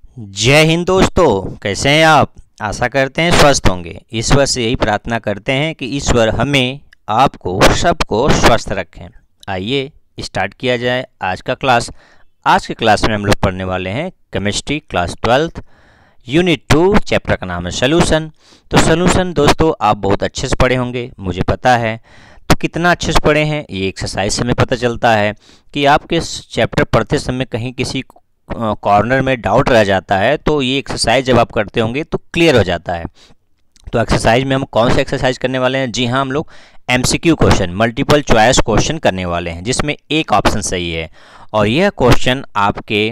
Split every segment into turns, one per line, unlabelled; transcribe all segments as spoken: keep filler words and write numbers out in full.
जय हिंद दोस्तों, कैसे हैं आप। आशा करते हैं स्वस्थ होंगे। ईश्वर से यही प्रार्थना करते हैं कि ईश्वर हमें आपको सबको स्वस्थ रखें। आइए स्टार्ट किया जाए आज का क्लास। आज के क्लास में हम लोग पढ़ने वाले हैं chemistry class twelfth unit two, chapter का नाम है सोल्यूशन। तो सोल्यूशन दोस्तों आप बहुत अच्छे से पढ़े होंगे, मुझे पता है। तो कितना अच्छे से पढ़े हैं ये एक्सरसाइज से हमें पता चलता है कि आपके चैप्टर पढ़ते समय कहीं किसी कॉर्नर में डाउट रह जाता है तो ये एक्सरसाइज जब आप करते होंगे तो क्लियर हो जाता है। तो एक्सरसाइज में हम कौन सा एक्सरसाइज करने वाले हैं? जी हाँ, हम लोग MCQ question, multiple choice question करने वाले हैं जिसमें एक ऑप्शन सही है। और यह क्वेश्चन आपके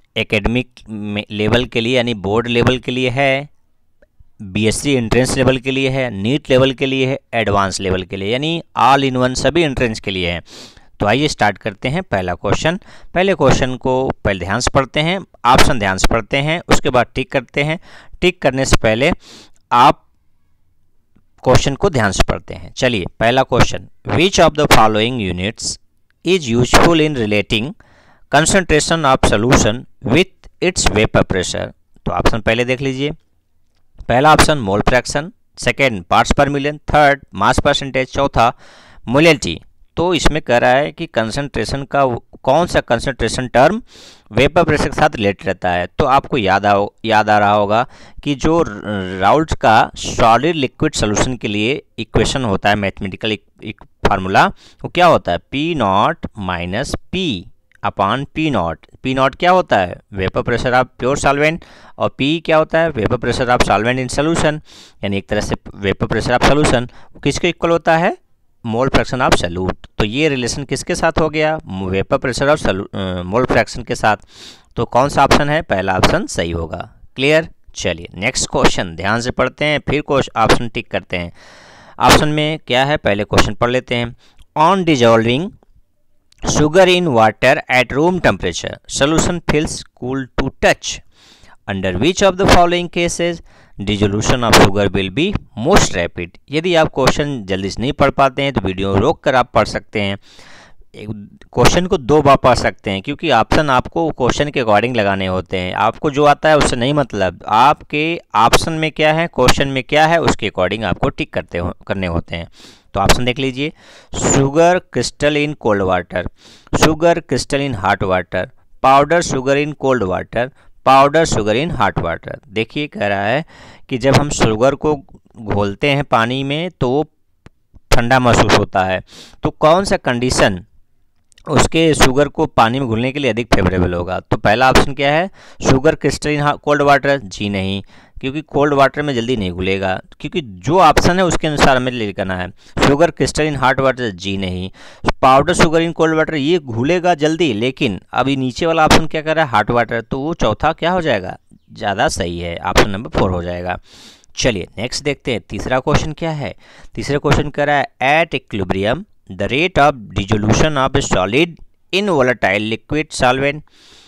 एकेडमिक लेवल के लिए यानी बोर्ड लेवल के लिए है, बीएससी एंट्रेंस लेवल के लिए है, नीट लेवल के लिए है, एडवांस लेवल के लिए यानी ऑल इन वन सभी एंट्रेंस के लिए है। तो आइए स्टार्ट करते हैं पहला क्वेश्चन। पहले क्वेश्चन को पहले ध्यान से पढ़ते हैं, ऑप्शन ध्यान से पढ़ते हैं, उसके बाद टिक करते हैं। टिक करने से पहले आप क्वेश्चन को ध्यान से पढ़ते हैं। चलिए पहला question, which of the following units is useful in relating concentration of solution with its vapour pressure. तो ऑप्शन पहले देख लीजिए। पहला option mole fraction, second parts per million, third mass percentage, चौथा मोलिटी। तो इसमें कह रहा है कि कंसंट्रेशन का कौन सा कंसंट्रेशन टर्म वेपर प्रेशर के साथ रिलेटेड रहता है। तो आपको याद आ याद आ रहा होगा कि जो राउल्ट का सॉलिड लिक्विड सोल्यूशन के लिए इक्वेशन होता है, मैथमेटिकल एक फार्मूला, वो क्या होता है? P not minus P upon P not. P not क्या होता है? Vapour pressure of pure solvent, और पी क्या होता है? Vapour pressure of solvent in solution, यानी एक तरह से वेपर प्रेशर ऑफ सोल्यूशन किसके इक्वल होता है? Mole fraction of solute. तो ये रिलेशन किसके साथ हो गया? Vapour pressure of mole fraction के साथ। तो कौन सा ऑप्शन है? पहला ऑप्शन सही होगा। क्लियर? चलिए नेक्स्ट क्वेश्चन ध्यान से पढ़ते हैं, फिर ऑप्शन टिक करते हैं। ऑप्शन में क्या है पहले क्वेश्चन पढ़ लेते हैं। On dissolving sugar in water at room temperature solution feels cool to touch. Under which of the following cases dissolution of sugar will be most rapid. यदि आप क्वेश्चन जल्दी से नहीं पढ़ पाते हैं तो वीडियो रोक कर आप पढ़ सकते हैं। क्वेश्चन को दो बार पढ़ सकते हैं क्योंकि ऑप्शन आपको क्वेश्चन के अकॉर्डिंग लगाने होते हैं। आपको जो आता है उससे नहीं मतलब, आपके ऑप्शन में क्या है, क्वेश्चन में क्या है, उसके अकॉर्डिंग आपको टिक करते हो करने होते हैं। तो ऑप्शन देख लीजिए। Sugar crystal in cold water, sugar crystal in hot water, powder sugar in cold water, powder sugar in hot water. देखिए कह रहा है कि जब हम शुगर को घोलते हैं पानी में तो वो ठंडा महसूस होता है। तो कौन सा कंडीशन उसके शुगर को पानी में घुलने के लिए अधिक फेवरेबल होगा? तो पहला ऑप्शन क्या है? Sugar crystal in cold water. जी नहीं, क्योंकि कोल्ड वाटर में जल्दी नहीं घुलेगा, क्योंकि जो ऑप्शन है उसके अनुसार हमें लिखना है। Sugar crystal in hot water, जी नहीं। Powder sugar in cold water, ये घुलेगा जल्दी, लेकिन अभी नीचे वाला ऑप्शन क्या कर रहा है? Hot water. तो वो चौथा क्या हो जाएगा? ज़्यादा सही है, ऑप्शन नंबर फोर हो जाएगा। चलिए नेक्स्ट देखते हैं। तीसरा क्वेश्चन क्या है? तीसरा क्वेश्चन कह रहा है at equilibrium the rate of dissolution of a solid in volatile liquid solvent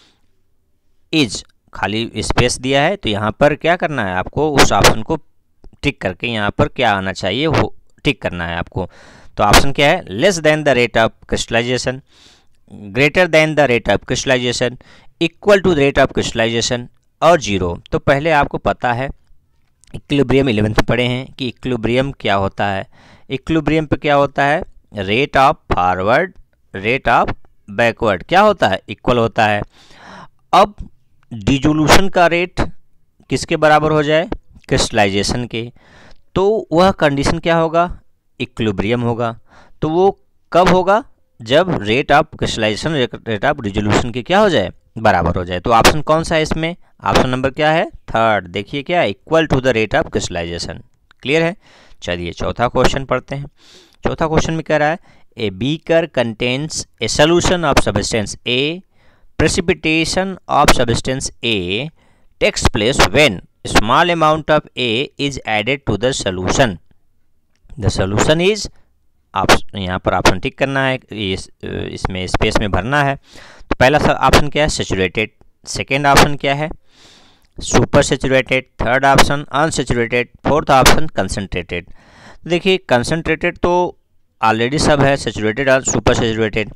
is, खाली स्पेस दिया है तो यहाँ पर क्या करना है आपको? उस ऑप्शन को टिक करके यहाँ पर क्या आना चाहिए वो टिक करना है आपको। तो ऑप्शन क्या है? Less than the rate of crystallisation, greater than the rate of crystallisation, equal to the rate of crystallisation और जीरो। तो पहले आपको पता है इक्विलिब्रियम इलेवेंथ में पढ़े हैं कि इक्विलिब्रियम क्या होता है। इक्विलिब्रियम पे क्या होता है? Rate of forward, rate of backward क्या होता है? इक्वल होता है। अब डिसोल्यूशन का रेट किसके बराबर हो जाए? क्रिस्टलाइजेशन के। तो वह कंडीशन क्या होगा? इक्विलिब्रियम होगा। तो वो कब होगा? जब rate of crystallisation rate of dissolution के क्या हो जाए? बराबर हो जाए। तो ऑप्शन कौन सा है इसमें? ऑप्शन नंबर क्या है? थर्ड। देखिए क्या, equal to the rate of crystallization. Clear है? चलिए चौथा क्वेश्चन पढ़ते हैं। चौथा क्वेश्चन में कह रहा है a beaker contains a solution of substance A, precipitation of substance A takes place when a small amount of A is added to the solution. The solution is, आप यहाँ पर ऑप्शन टिक करना है, इस इसमें स्पेस में भरना है। तो पहला ऑप्शन क्या है? सेचुरेटेड। सेकेंड ऑप्शन क्या है? Super saturated. Third option unsaturated. Fourth option concentrated. देखिए कंसनट्रेटेड तो ऑलरेडी सब है, सेचुरेटेड और सुपर सेचुरेटेड।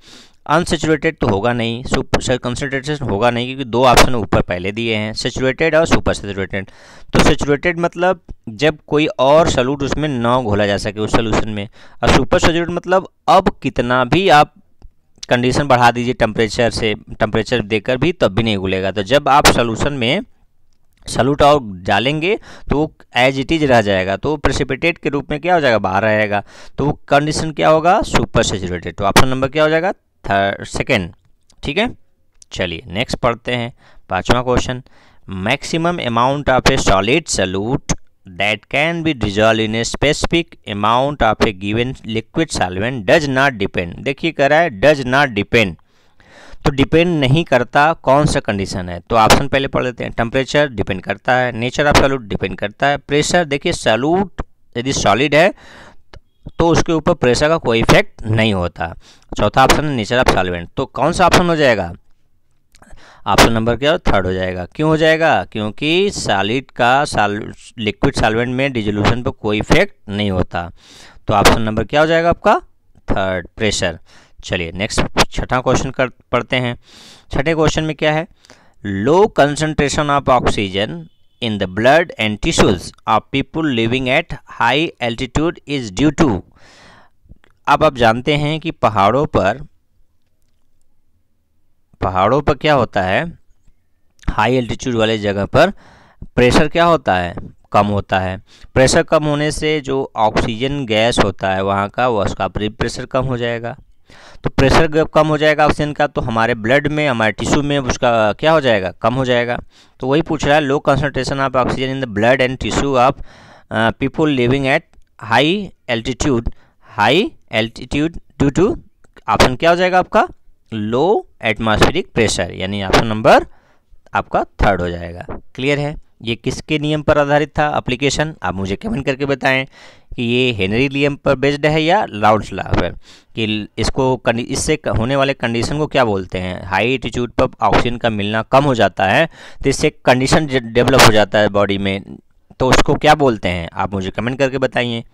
अनसेचुरेटेड तो होगा नहीं, सुपर कंसंट्रेशन होगा नहीं, क्योंकि दो ऑप्शन ऊपर पहले दिए हैं, सेचुरेटेड और सुपर सेचुरेटेड। तो सेचुरेटेड मतलब जब कोई और सॉल्यूट उसमें ना घोला जा सके उस सोल्यूशन में, और सुपर सेचुरेटेड मतलब अब कितना भी आप कंडीशन बढ़ा दीजिए टेम्परेचर से, टेम्परेचर देकर भी तब भी नहीं घुलेगा। तो जब आप सोल्यूशन में सॉल्यूट और डालेंगे तो वो एज इट इज रह जाएगा, तो प्रेसिपिटेट के रूप में क्या हो जाएगा, बाहर रहेगा। तो वो कंडीशन क्या होगा, सुपर सेचुरेटेड। तो ऑप्शन नंबर क्या हो जाएगा, थर्ड सेकेंड। ठीक है, चलिए नेक्स्ट पढ़ते हैं पांचवा question. Maximum amount of a solid solute that can be dissolve in a specific amount of a given liquid solvent does not depend. देखिए कह रहा है डज नॉट डिपेंड, तो डिपेंड नहीं करता कौन सा कंडीशन है। तो ऑप्शन पहले पढ़ लेते हैं। टेम्परेचर डिपेंड करता है, नेचर ऑफ सॉल्यूट डिपेंड करता है, प्रेशर, देखिए सॉल्यूट यदि सॉलिड है तो उसके ऊपर प्रेशर का कोई इफेक्ट नहीं होता। चौथा ऑप्शन है नेचर ऑफ सॉल्वेंट। तो कौन सा ऑप्शन हो जाएगा, ऑप्शन नंबर क्या थर्ड हो जाएगा। क्यों हो जाएगा, क्योंकि सॉलिड का लिक्विड सॉल्वेंट में डिसोल्यूशन पर कोई इफेक्ट नहीं होता। तो ऑप्शन नंबर क्या हो जाएगा आपका, थर्ड, प्रेशर। चलिए नेक्स्ट छठा क्वेश्चन कर पढ़ते हैं। छठे क्वेश्चन में क्या है, low concentration of oxygen in the blood and tissues of people living at high altitude is due to. अब आप जानते हैं कि पहाड़ों पर पहाड़ों पर क्या होता है, हाई एल्टीट्यूड वाले जगह पर प्रेशर क्या होता है, कम होता है। प्रेशर कम होने से जो ऑक्सीजन गैस होता है वहाँ का, वो उसका प्रेशर कम हो जाएगा। तो प्रेशर जब कम हो जाएगा ऑक्सीजन का, तो हमारे ब्लड में, हमारे टिश्यू में उसका क्या हो जाएगा, कम हो जाएगा। तो वही पूछ रहा है, low concentration of oxygen in the blood and tissue of people living at high altitude high altitude due to, option क्या हो जाएगा आपका, लो एटमॉस्फेरिक प्रेशर, यानी ऑप्शन नंबर आपका थर्ड हो जाएगा। क्लियर है। ये किसके नियम पर आधारित था एप्लीकेशन, आप मुझे कमेंट करके बताएं कि ये हेनरी नियम पर बेस्ड है या राउल्स लॉ पर, कि इसको इससे होने वाले कंडीशन को क्या बोलते हैं। हाई एल्टीट्यूड पर ऑक्सीजन का मिलना कम हो जाता है तो इससे कंडीशन डेवलप हो जाता है बॉडी में, तो उसको क्या बोलते हैं, आप मुझे कमेंट करके बताइए।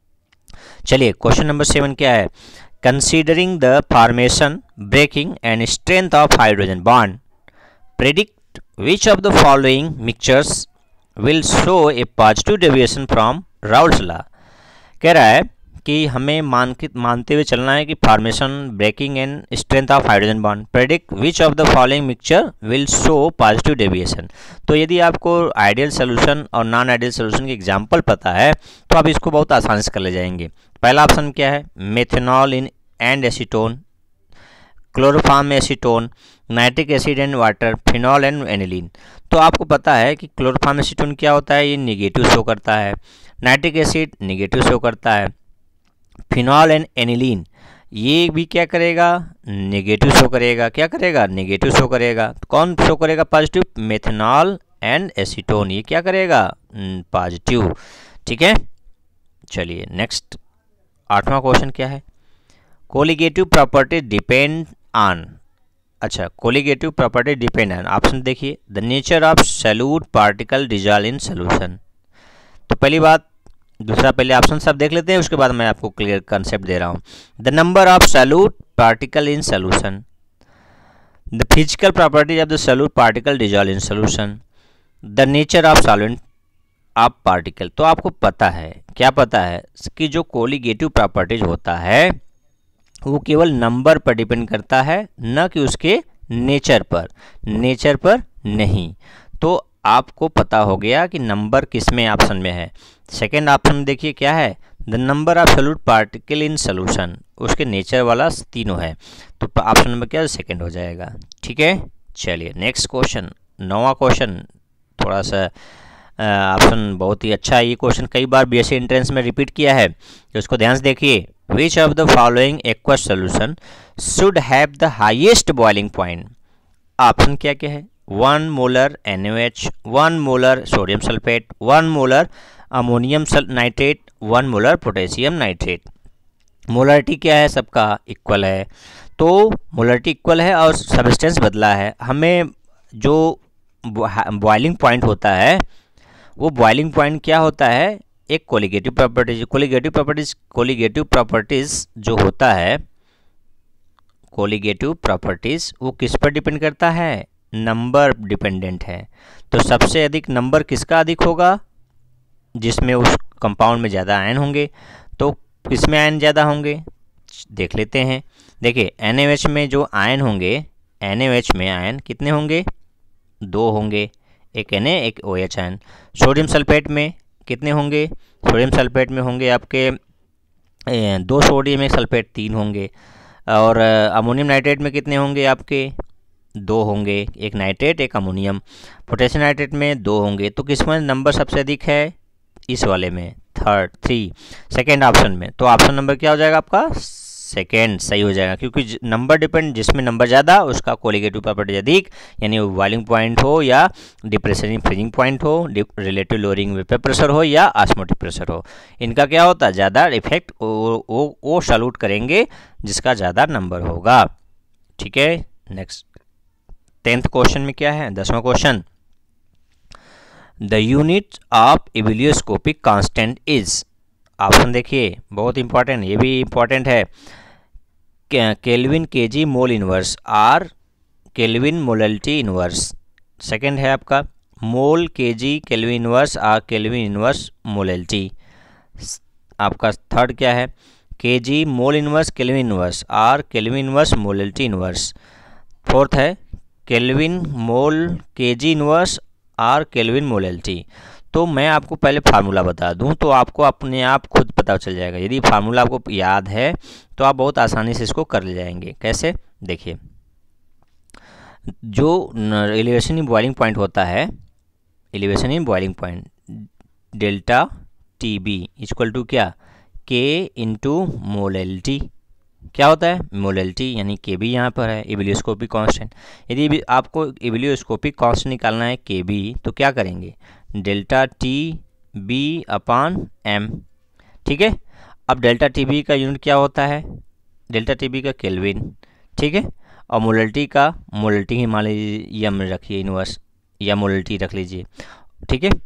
चलिए क्वेश्चन नंबर सेवन क्या है, considering the formation, breaking and strength of hydrogen bond, predict which of the following mixtures will show a positive deviation from Raoult's law। कह रहा है कि हमें मान के मानते हुए चलना है कि formation, breaking and strength of hydrogen bond, predict which of the following mixture will show positive deviation. तो यदि आपको आइडियल सोल्यूशन और नॉन आइडियल सोल्यूशन के एग्जाम्पल पता है तो आप इसको बहुत आसानी से कर ले जाएंगे। पहला ऑप्शन क्या है, methanol in and acetone, chloroform acetone, nitric acid and water, phenol and aniline. तो आपको पता है कि क्लोरोफॉर्म एसीटोन क्या होता है, ये निगेटिव शो करता है, नाइट्रिक एसिड निगेटिव शो करता है, फिनॉल एंड एनिलीन ये भी क्या करेगा, निगेटिव शो करेगा। क्या करेगा, निगेटिव शो करेगा। तो कौन शो करेगा पॉजिटिव, मेथनॉल एंड एसीटोन, ये क्या करेगा, पॉजिटिव। ठीक है, चलिए नेक्स्ट आठवां क्वेश्चन क्या है, कोलिगेटिव प्रॉपर्टी डिपेंड ऑन। अच्छा, colligative property depend on, option देखिए, the nature of solute particle dissolve in solution. तो पहली बात, दूसरा पहले ऑप्शन सब देख लेते हैं, उसके बाद मैं आपको क्लियर कंसेप्ट दे रहा हूँ। The number of solute particle in solution, the physical properties of the solute particle dissolve in solution, the nature of solvent of particle. तो आपको पता है, क्या पता है कि जो कोलिगेटिव प्रॉपर्टीज होता है वो केवल नंबर पर डिपेंड करता है, न कि उसके नेचर पर, नेचर पर नहीं। तो आपको पता हो गया कि नंबर किस में ऑप्शन में है। सेकंड ऑप्शन देखिए क्या है, the number of solute particle in solution, उसके नेचर वाला तीनों है, तो ऑप्शन नंबर क्या है, सेकंड हो जाएगा। ठीक है, चलिए नेक्स्ट क्वेश्चन, नौवां क्वेश्चन, थोड़ा सा ऑप्शन बहुत ही अच्छा है। ये क्वेश्चन कई बार बीएससी एंट्रेंस में रिपीट किया है, तो उसको ध्यान से देखिए। Which of the following aqueous solution should have the highest boiling point. Option क्या क्या है, one molar N O H, one molar sodium sulphate, one molar ammonium nitrate, one molar potassium nitrate. Molarity क्या है, सबका equal है, तो molarity equal है और सब्सटेंस बदला है। हमें जो बॉइलिंग पॉइंट होता है वो बॉइलिंग पॉइंट क्या होता है, एक colligative properties. Colligative properties colligative properties जो होता है, कोलिगेटिव प्रॉपर्टीज़ वो किस पर डिपेंड करता है, नंबर डिपेंडेंट है। तो सबसे अधिक नंबर किसका अधिक होगा, जिसमें उस कंपाउंड में ज़्यादा आयन होंगे। तो किस में आयन ज़्यादा होंगे देख लेते हैं। देखिए एन ए एच में जो आयन होंगे, एन ए एच में आयन कितने होंगे, दो होंगे, एक एन ए एक O H ion. Sodium sulphate में कितने होंगे, सोडियम सल्फेट में होंगे आपके दो सोडियम एक सल्फेट तीन होंगे। और अमोनियम नाइट्रेट में कितने होंगे आपके, दो होंगे, एक नाइट्रेट एक अमोनियम। पोटेशियम नाइट्रेट में दो होंगे। तो किस में नंबर सबसे अधिक है, इस वाले में, थर्ड थ्री सेकेंड ऑप्शन में। तो ऑप्शन नंबर क्या हो जाएगा आपका, सेकेंड सही हो जाएगा, क्योंकि नंबर डिपेंड, जिसमें नंबर ज़्यादा उसका कोलिगेटिव प्रॉपर्टी अधिक, यानी बॉइलिंग पॉइंट हो या डिप्रेशन फ्रीजिंग पॉइंट हो, रिलेटिव लोअरिंग वेपर प्रेशर हो या ऑस्मोटिक प्रेशर हो, इनका क्या होता है ज़्यादा इफेक्ट वो वो सॉल्यूट करेंगे जिसका ज़्यादा नंबर होगा। ठीक है, नेक्स्ट टेंथ क्वेश्चन में क्या है, दसवां question, the unit of ebullioscopic constant is. Option देखिए बहुत इंपॉर्टेंट, ये भी इंपॉर्टेंट है, kelvin KG mole inverse are kelvin molality inverse. Second है आपका mole KG kelvin inverse are kelvin inverse molality. आपका थर्ड क्या है, KG mole inverse kelvin inverse are kelvin inverse molality inverse. Fourth है kelvin mole KG inverse are kelvin molality. तो मैं आपको पहले फार्मूला बता दूं तो आपको अपने आप खुद पता चल जाएगा। यदि फार्मूला आपको याद है तो आप बहुत आसानी से इसको कर ले जाएंगे। कैसे, देखिए जो एलिवेशन इन बॉइलिंग पॉइंट होता है, elevation in boiling point delta T B equal to क्या, के इंटू मोलल्टी। क्या होता है, मोलल्टी, यानी के बी यहाँ पर है, इबिलियोस्कोपिक कांस्टेंट। यदि आपको इबिलियोस्कोपिक कांस्टेंट निकालना है के बी, तो क्या करेंगे, delta T B upon M. ठीक है, अब डेल्टा टी बी का यूनिट क्या होता है, डेल्टा टी बी का केल्विन। ठीक है, और मोलल्टी का, मोलल्टी ही मान लीजिए यम रखिए इनवर्स, या मोलल्टी रख लीजिए। ठीक है,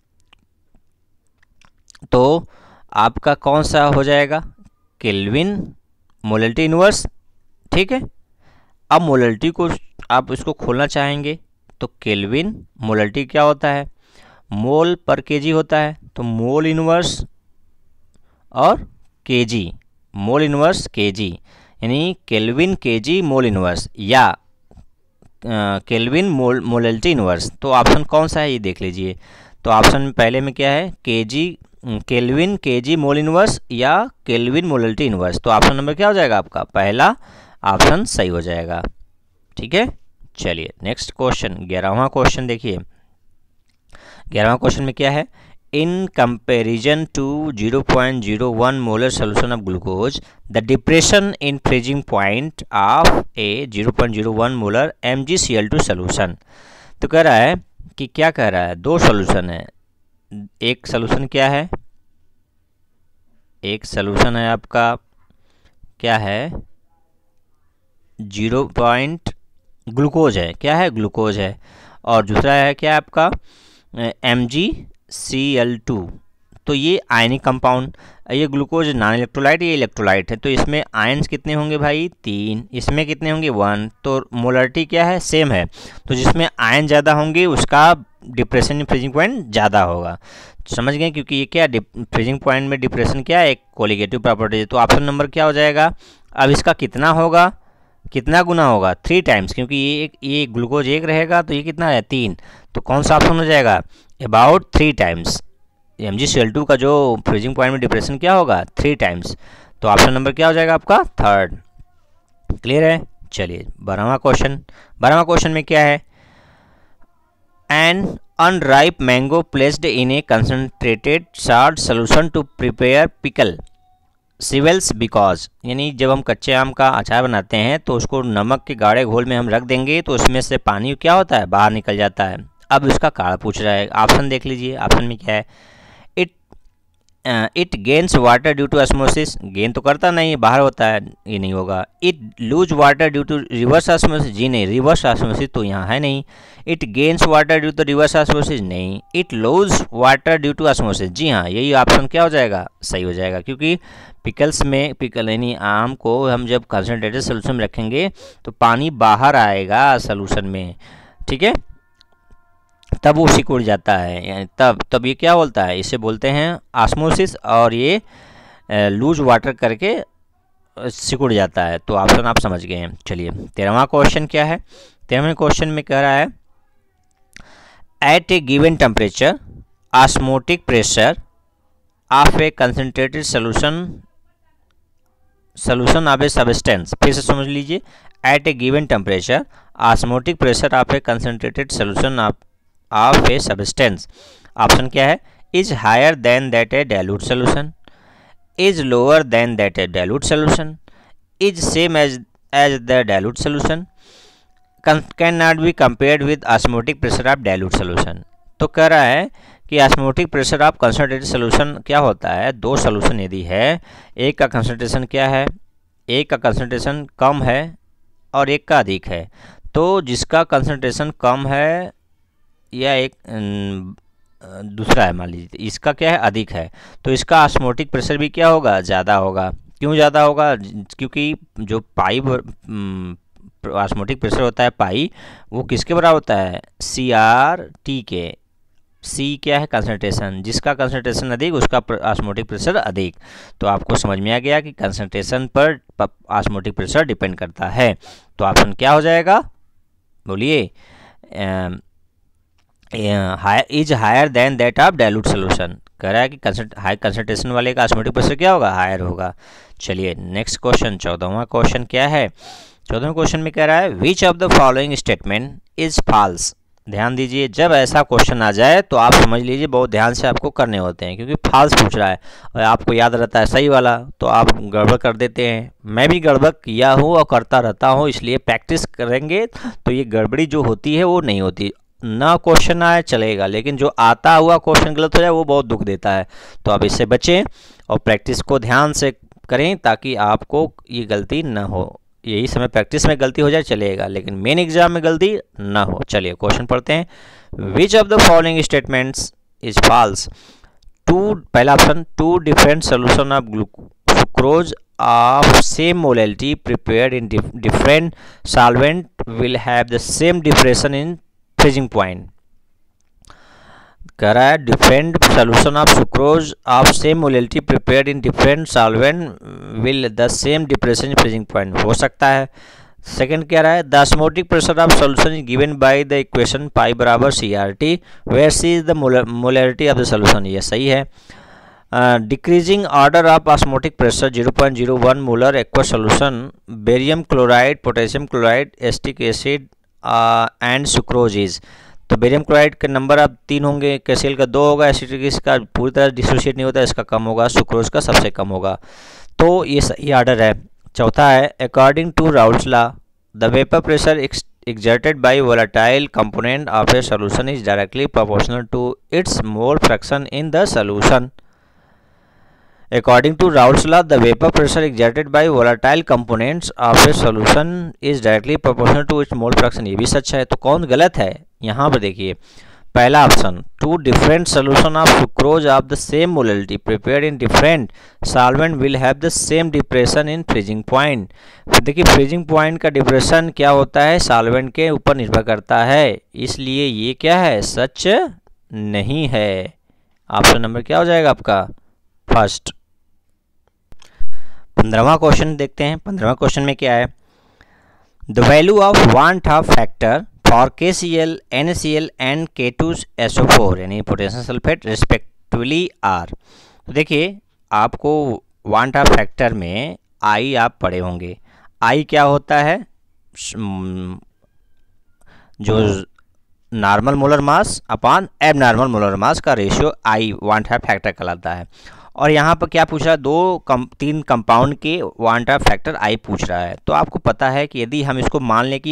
तो आपका कौन सा हो जाएगा, केल्विन मोलल्टी इनवर्स। ठीक है, अब मोलल्टी को आप इसको खोलना चाहेंगे तो केल्विन मोलल्टी क्या होता है, मोल पर केजी होता है, तो मोल इनवर्स और केजी, मोल इनवर्स केजी, यानी केल्विन केजी मोल इनवर्स या केल्विन मोल मोलल्टी इनवर्स। तो ऑप्शन कौन सा है ये देख लीजिए। तो ऑप्शन में पहले में क्या है, KG kelvin KG mole inverse या केल्विन मोलल्टी इनवर्स। तो ऑप्शन नंबर क्या हो जाएगा आपका, पहला ऑप्शन सही हो जाएगा। ठीक है, चलिए नेक्स्ट क्वेश्चन, ग्यारहवां क्वेश्चन देखिए। ग्यारहवां क्वेश्चन में क्या है, in comparison to zero point zero one molar solution of glucose the depression in freezing point of a zero point zero one molar M G C L two solution. तो कह रहा है कि क्या कह रहा है, दो सोल्यूशन है। एक सोल्यूशन क्या है, एक सोल्यूशन है आपका क्या है, जीरो पॉइंट ग्लूकोज है, क्या है, ग्लूकोज है। और दूसरा है क्या आपका M G C L two. तो ये आयनिक कंपाउंड, ये ग्लूकोज नॉन इलेक्ट्रोलाइट, ये इलेक्ट्रोलाइट है। तो इसमें आयन्स कितने होंगे भाई, तीन, इसमें कितने होंगे, वन। तो मोलरिटी क्या है, सेम है। तो जिसमें आयन ज़्यादा होंगे उसका डिप्रेशन फ्रीजिंग पॉइंट ज़्यादा होगा। समझ गए, क्योंकि ये क्या फ्रीजिंग पॉइंट में डिप्रेशन क्या है, एक कोलिगेटिव प्रॉपर्टी है। तो ऑप्शन नंबर क्या हो जाएगा, अब इसका कितना होगा, कितना गुना होगा, थ्री टाइम्स, क्योंकि ये एक ये ग्लूकोज एक रहेगा तो ये कितना है, तीन। तो कौन सा ऑप्शन हो जाएगा, about three times. M G C L two का जो फ्रीजिंग पॉइंट में डिप्रेशन क्या होगा, थ्री टाइम्स। तो ऑप्शन नंबर क्या हो जाएगा आपका, थर्ड। क्लियर है, चलिए बारहवां क्वेश्चन। बारहवां क्वेश्चन में क्या है, an unripe mango placed in a concentrated salt solution to prepare pickle shrivels because. यानी जब हम कच्चे आम का अचार बनाते हैं तो उसको नमक के गाढ़े घोल में हम रख देंगे तो उसमें से पानी क्या होता है, बाहर निकल जाता है। अब इसका कारण पूछ रहा है, ऑप्शन देख लीजिए। ऑप्शन में क्या है, it it gains water due to osmosis, gain तो करता नहीं है, बाहर होता है, ये नहीं होगा। It lose water due to reverse osmosis, जी नहीं, रिवर्स ऑस्मोसिस तो यहाँ है नहीं। It gains water due to reverse osmosis, नहीं। It lose water due to osmosis, जी हाँ, यही ऑप्शन क्या हो जाएगा, सही हो जाएगा, क्योंकि पिकल्स में, पिकल यानी आम को हम जब कंसनट्रेटेड सोल्यूशन में रखेंगे तो पानी बाहर आएगा सोल्यूशन में, ठीक है, तब वो सिकुड़ जाता है, यानी तब तब ये क्या बोलता है, इसे बोलते हैं ऑस्मोसिस, और ये लूज वाटर करके सिकुड़ जाता है। तो ऑप्शन आप समझ गए हैं। चलिए तेरहवां क्वेश्चन क्या है। तेरहवें क्वेश्चन में कह रहा है at a given temperature osmotic pressure of a concentrated solution solution of a substance, फिर से समझ लीजिए, at a given temperature osmotic pressure of a concentrated solution of of a substance, option क्या है, is higher than that a dilute solution, is lower than that a dilute solution, is same as as the dilute solution, can not be compared with osmotic pressure of dilute solution. तो कह रहा है कि osmotic pressure of concentrated solution क्या होता है, दो solution यदि है, एक का कंसनट्रेशन क्या है, एक का कंसनट्रेशन कम है और एक का अधिक है, तो जिसका कंसनट्रेशन कम है या एक दूसरा है, मान लीजिए इसका क्या है, अधिक है, तो इसका ऑस्मोटिक प्रेशर भी क्या होगा, ज़्यादा होगा। क्यों ज़्यादा होगा, क्योंकि जो पाई ऑस्मोटिक प्रेशर होता है पाई, वो किसके बराबर होता है, सी आर टी के। सी क्या है, कंसनट्रेशन, जिसका कंसनट्रेशन अधिक उसका ऑस्मोटिक प्रेशर अधिक। तो आपको समझ में आ गया कि कंसनट्रेशन पर ऑस्मोटिक प्रेशर डिपेंड करता है। तो ऑप्शन क्या हो जाएगा, बोलिए, is higher than that of dilute solution. कह रहा है कि हाई कंसनट्रेशन वाले का ऑस्मोटिक प्रेशर क्या होगा, हायर होगा। चलिए नेक्स्ट क्वेश्चन, चौदहवां क्वेश्चन क्या है। चौदहवें क्वेश्चन में कह रहा है which of the following statement is false. ध्यान दीजिए, जब ऐसा क्वेश्चन आ जाए तो आप समझ लीजिए, बहुत ध्यान से आपको करने होते हैं, क्योंकि फॉल्स पूछ रहा है और आपको याद रहता है सही वाला, तो आप गड़बड़ कर देते हैं। मैं भी गड़बड़ किया हूँ और करता रहता हूँ, इसलिए प्रैक्टिस करेंगे तो ये गड़बड़ी जो होती है वो नहीं होती। ना क्वेश्चन आए चलेगा, लेकिन जो आता हुआ क्वेश्चन गलत हो जाए वो बहुत दुख देता है। तो आप इससे बचें और प्रैक्टिस को ध्यान से करें ताकि आपको ये गलती ना हो। यही समय प्रैक्टिस में गलती हो जाए चलेगा, लेकिन मेन एग्जाम में गलती ना हो। चलिए क्वेश्चन पढ़ते हैं। Which of the following statements is false. Two, पहला option, two different solution of sucrose of same molality prepared in different solvent will have the same depression in freezing point. कह रहा है different solution of sucrose of same molality prepared in different solvent will the same depression in freezing point, हो सकता है। Second कह रहा है the osmotic pressure of solution is given by the equation pi बराबर C R T where C is the molality of the solution, ये सही है। Decreasing order of osmotic pressure zero point zero one molar aqueous solution barium chloride, potassium chloride, acetic acid and sucrose is. तो barium chloride के number अब तीन होंगे, कैसियल का दो होगा, एसिटिक इसका पूरी तरह डिसोशिएट नहीं होता, इसका कम होगा, सुक्रोज का सबसे कम होगा। तो ये सही ऑर्डर है। चौथा है according to Raoult's law the vapour pressure exerted by volatile component of a solution is directly proportional to its mole fraction in the solution. According to Raoult's law, the vapor pressure exerted by volatile components of a solution is directly proportional to its mole fraction. ये भी सच है। तो कौन गलत है यहाँ पर देखिए, पहला option, two different solution of sucrose of the same molality prepared in different solvent will have the same depression in freezing point. देखिए फ्रीजिंग पॉइंट का डिप्रेशन क्या होता है, सॉल्वेंट के ऊपर निर्भर करता है, इसलिए ये क्या है, सच नहीं है। ऑप्शन नंबर क्या हो जाएगा आपका, फर्स्ट। पंद्रहवां क्वेश्चन देखते हैं। पंद्रहवां क्वेश्चन में क्या है, the value of van't Hoff factor for K C L, N A C L and K two S O four यानी पोटेशियम सल्फेट रिस्पेक्टिवली आर। तो देखिए आपको वांट ऑफ फैक्टर में आई आप पढ़े होंगे। आई क्या होता है, जो normal molar mass upon abnormal molar mass का ratio I van't Hoff factor कहलाता है। और यहाँ पर क्या पूछ रहा है, दो कम तीन कंपाउंड के वांट ऑफ फैक्टर आई पूछ रहा है। तो आपको पता है कि यदि हम इसको मान लें कि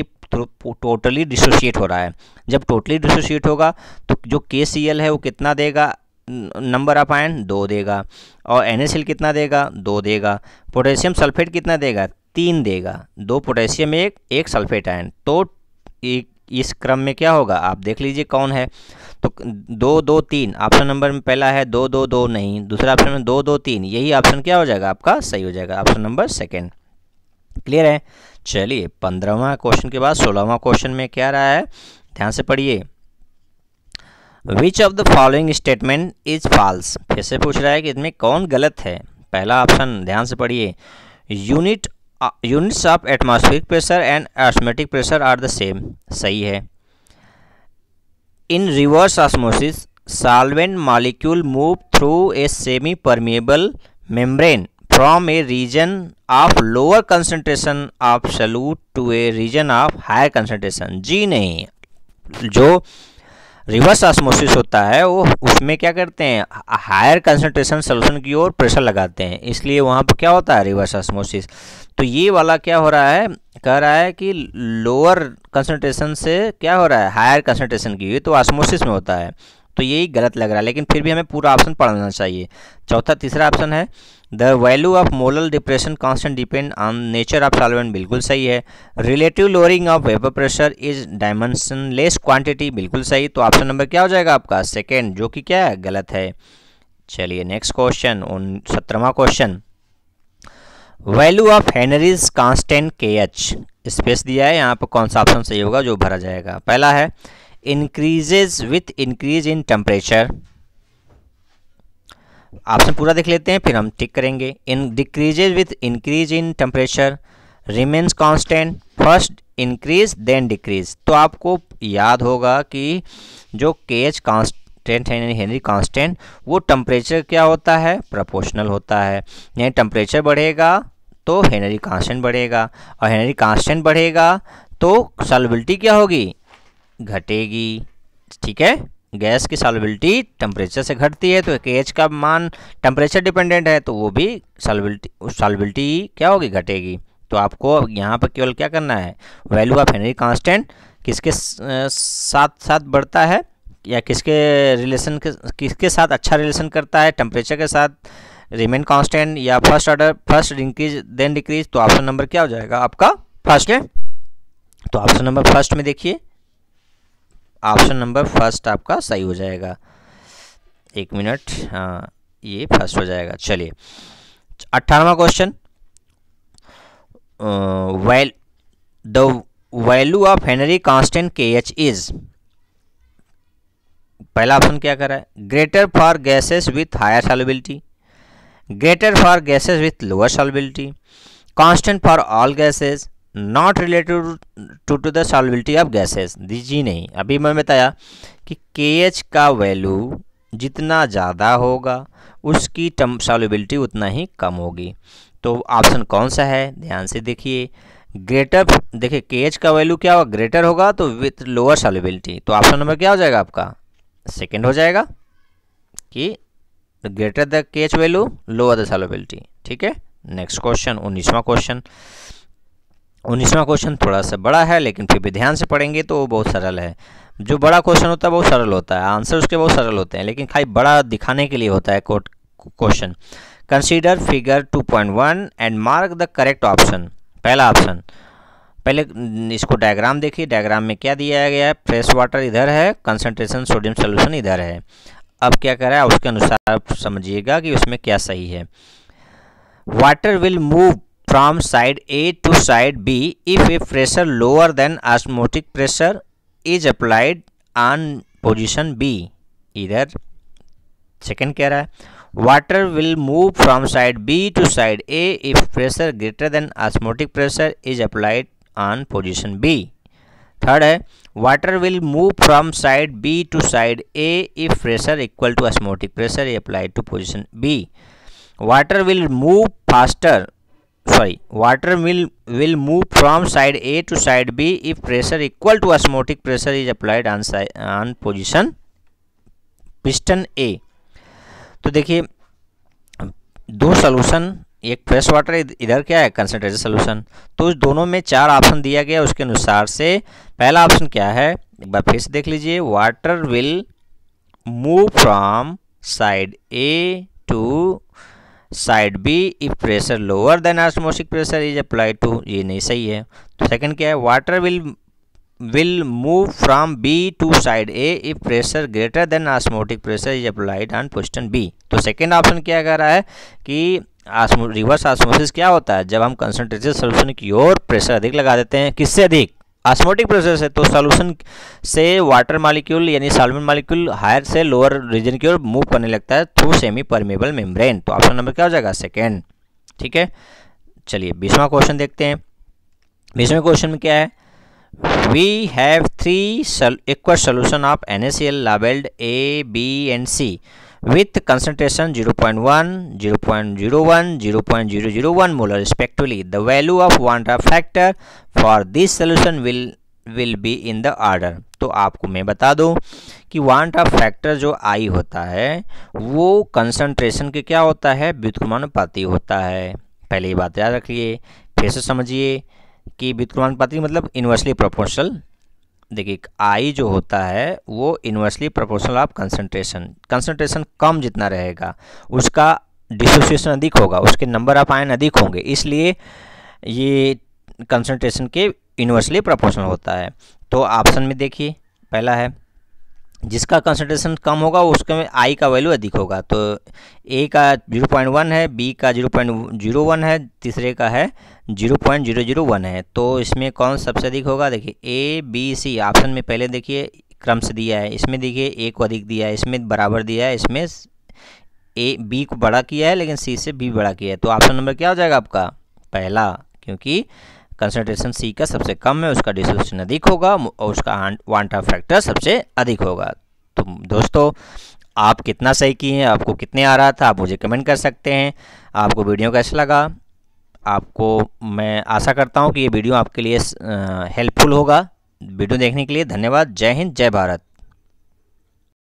टोटली डिसोशिएट हो रहा है, जब टोटली डिसोशिएट होगा तो जो के सी एल है वो कितना देगा, नंबर ऑफ आयन दो देगा, और NaCl कितना देगा, दो देगा। पोटेशियम सल्फेट कितना देगा, तीन देगा। दो पोटेशियम एक एक सल्फेट आयन, तो इस क्रम में क्या होगा आप देख लीजिए कौन है। तो दो दो तीन ऑप्शन नंबर में पहला है, दो दो दो नहीं, दूसरा ऑप्शन में दो दो तीन, यही ऑप्शन क्या हो जाएगा आपका, सही हो जाएगा, ऑप्शन नंबर सेकेंड। क्लियर है। चलिए पंद्रहवां क्वेश्चन के बाद सोलहवां क्वेश्चन में क्या रहा है, ध्यान से पढ़िए। Which of the following statement is false, फिर से पूछ रहा है कि इसमें कौन गलत है। पहला ऑप्शन ध्यान से पढ़िए, unit units of atmospheric pressure and osmotic pressure are the same, सही है। In reverse osmosis solvent molecule move through a semi permeable membrane from a region of lower concentration of solute to a region of higher concentration, जी नहीं। जो reverse osmosis होता है वो उसमें क्या करते हैं, हायर कंसंट्रेशन सॉल्यूशन की ओर प्रेशर लगाते हैं, इसलिए वहाँ पर क्या होता है, रिवर्स ऑस्मोसिस। तो ये वाला क्या हो रहा है, कह रहा है कि लोअर कंसंट्रेशन से क्या हो रहा है, हायर कंसंट्रेशन की, ये तो ऑस्मोसिस में होता है, तो यही गलत लग रहा है, लेकिन फिर भी हमें पूरा ऑप्शन पढ़ना चाहिए। चौथा तीसरा ऑप्शन है the value of molar depression constant depend on nature of solvent, बिल्कुल सही है। Relative lowering of vapour pressure is dimensionless quantity, बिल्कुल सही। तो ऑप्शन नंबर क्या हो जाएगा आपका, सेकेंड, जो कि क्या है, गलत है। चलिए नेक्स्ट क्वेश्चन, उन सत्रहवां question. Value of Henry's constant K H, space दिया है, यहाँ पर कौन सा ऑप्शन सही होगा जो भरा जाएगा। पहला है increases with increase in temperature, option पूरा देख लेते हैं फिर हम टिक करेंगे। In decreases with increase in temperature, remains constant, first increase then decrease. तो आपको याद होगा कि जो के एच कांस्टेंट है यानी हेनरी कांस्टेंट, वो टेम्परेचर क्या होता है, प्रोपोर्शनल होता है, यानी टेम्परेचर बढ़ेगा तो हेनरी कांस्टेंट बढ़ेगा, और हेनरी कांस्टेंट बढ़ेगा तो सॉल्युबिलिटी क्या होगी, घटेगी। ठीक है, गैस की सॉल्युबिलिटी टेम्परेचर से घटती है, तो के एच का मान टेम्परेचर डिपेंडेंट है, तो वो भी सॉल्युबिलिटी सॉल्युबिलिटी क्या होगी, घटेगी। तो आपको यहाँ पर केवल क्या करना है, वैल्यू ऑफ हेनरी कांस्टेंट किसके साथ साथ बढ़ता है, या किसके रिलेशन के किसके साथ अच्छा रिलेशन करता है, टेम्परेचर के साथ, रिमेन कांस्टेंट या first order, first increase then decrease. तो ऑप्शन नंबर क्या हो जाएगा आपका, फर्स्ट है। तो ऑप्शन नंबर फर्स्ट में देखिए, ऑप्शन नंबर फर्स्ट आपका सही हो जाएगा। एक मिनट, हाँ ये फर्स्ट हो जाएगा। चलिए अट्ठारहवां question, well the value of Henry constant K H is, पहला ऑप्शन क्या कर रहा है, greater for gases with higher solubility, greater for gases with lower solubility, constant for all gases, not related to to the solubility of gases. जी नहीं, अभी मैं बताया कि के एच का वैल्यू जितना ज़्यादा होगा उसकी सॉल्युबिलिटी उतना ही कम होगी। तो ऑप्शन कौन सा है, ध्यान से देखिए। ग्रेटर, देखिए के एच का वैल्यू क्या होगा, ग्रेटर होगा तो विथ लोअर सॉल्युबिलिटी, तो ऑप्शन नंबर क्या हो जाएगा आपका, सेकेंड हो जाएगा, कि greater the K H value lower the solubility. ठीक है, नेक्स्ट क्वेश्चन, उन्नीसवां क्वेश्चन। उन्नीसवां क्वेश्चन थोड़ा सा बड़ा है, लेकिन फिर भी ध्यान से पढ़ेंगे तो वो बहुत सरल है। जो बड़ा क्वेश्चन होता है बहुत सरल होता है, आंसर उसके बहुत सरल होते हैं, लेकिन खाली बड़ा दिखाने के लिए होता है question. Consider figure two point one and mark the correct option. पहला ऑप्शन, पहले इसको डायग्राम देखिए, डायग्राम में क्या दिया गया है, फ्रेश वाटर इधर है, कंसंट्रेशन सोडियम सोल्यूशन इधर है। अब क्या कर रहा है उसके अनुसार समझिएगा कि उसमें क्या सही है। Water will move from side A to side B if a pressure lower than osmotic pressure is applied on position B. इधर सेकंड कह रहा है water will move from side B to side A if pressure greater than osmotic pressure is applied on position B. Third है water will move from side B to side A if pressure equal to osmotic pressure is applied to position B. Water will move faster sorry water will will move from side A to side B if pressure equal to osmotic pressure is applied on side on position piston A. तो देखिए दो solution, एक fresh water, इधर क्या है concentrated solution, तो उस दोनों में चार ऑप्शन दिया गया, उसके अनुसार से पहला ऑप्शन क्या है, एक बार फिर से देख लीजिए, water will move from side A to side B if pressure lower than osmotic pressure is applied to, ये नहीं सही है। तो सेकंड क्या है, water will will move from B to side A if pressure greater than osmotic pressure is applied on position B. तो second option क्या कह रहा है कि रिवर्स ऑस्मोसिस क्या होता है, जब हम कंसंट्रेटेड सोल्यूशन की ओर प्रेशर अधिक लगा देते हैं, किससे अधिक, ऑस्मोटिक प्रेशर से, तो सॉल्यूशन से वाटर मॉलिक्यूल यानी सॉल्वेंट मॉलिक्यूल हायर से लोअर रीजन की ओर मूव करने लगता है थ्रू सेमी परमेबल मेम्ब्रेन। तो ऑप्शन नंबर क्या हो जाएगा, सेकेंड। ठीक है, चलिए बीसवां क्वेश्चन देखते हैं। बीसवें क्वेश्चन में क्या है, we have three equal solution of N A C L labeled A B and C with concentration zero point one, zero point zero one, zero point zero zero one molar respectively. The value of Wanda factor for this solution will will be in the order. तो आपको मैं बता दूं कि Wanda factor जो आई होता है वो कंसंट्रेशन के क्या होता है, व्युत्क्रमानुपाती होता है। पहले ये बात याद रखिए, फिर से समझिए कि व्युत्क्रमानुपाती मतलब इन्वर्सली प्रोपोर्शनल। देखिए आई जो होता है वो inversely proportional of concentration, concentration कम जितना रहेगा उसका डिसोसिएशन अधिक होगा, उसके नंबर ऑफ आयन अधिक होंगे, इसलिए ये कंसंट्रेशन के इन्वर्सली प्रोपोर्शनल होता है। तो ऑप्शन में देखिए पहला है जिसका कंसंट्रेशन कम होगा उसके में आई का वैल्यू अधिक होगा, तो ए का ज़ीरो पॉइंट वन है, बी का ज़ीरो पॉइंट ज़ीरो वन है, तीसरे का है zero point zero zero one है। तो इसमें कौन सबसे अधिक होगा, देखिए ए बी सी ऑप्शन में पहले देखिए क्रम से दिया है, इसमें देखिए ए को अधिक दिया है, इसमें बराबर दिया है, इसमें ए बी को बड़ा किया है लेकिन सी से बी बड़ा किया है। तो ऑप्शन नंबर क्या हो जाएगा आपका, पहला, क्योंकि कंसंट्रेशन सी का सबसे कम है, उसका डिसोसिएशन अधिक होगा और उसका वांडा फैक्टर सबसे अधिक होगा। तो दोस्तों आप कितना सही किए हैं, आपको कितने आ रहा था, आप मुझे कमेंट कर सकते हैं। आपको वीडियो कैसा लगा, आपको मैं आशा करता हूं कि ये वीडियो आपके लिए हेल्पफुल होगा। वीडियो देखने के लिए धन्यवाद। जय हिंद, जय भारत।